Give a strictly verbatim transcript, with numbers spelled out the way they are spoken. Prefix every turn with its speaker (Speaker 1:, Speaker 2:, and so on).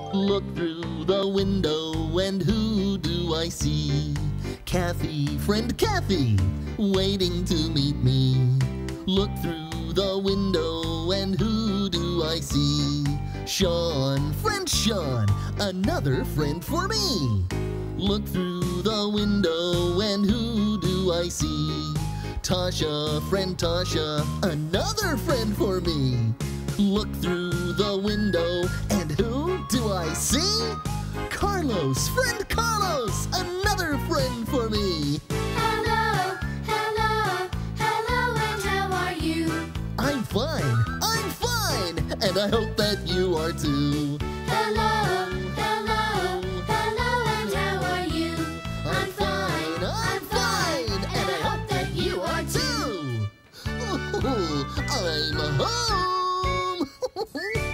Speaker 1: Look through the window and who do I see? Kathy, friend Kathy, waiting to meet me. Look through the window and who do I see? Sean, friend Sean, another friend for me. Look through the window and who do I see? Tasha, friend Tasha, another friend for me. Look through the window and who do I see? Carlos, friend Carlos, another friend for me.
Speaker 2: Hello, hello, hello, and how are you?
Speaker 1: I'm fine, I'm fine, and I hope that you are too.
Speaker 2: Hello, hello, hello, and how are you?
Speaker 1: I'm fine, I'm fine, and I hope that you are too. Oh, I'm home.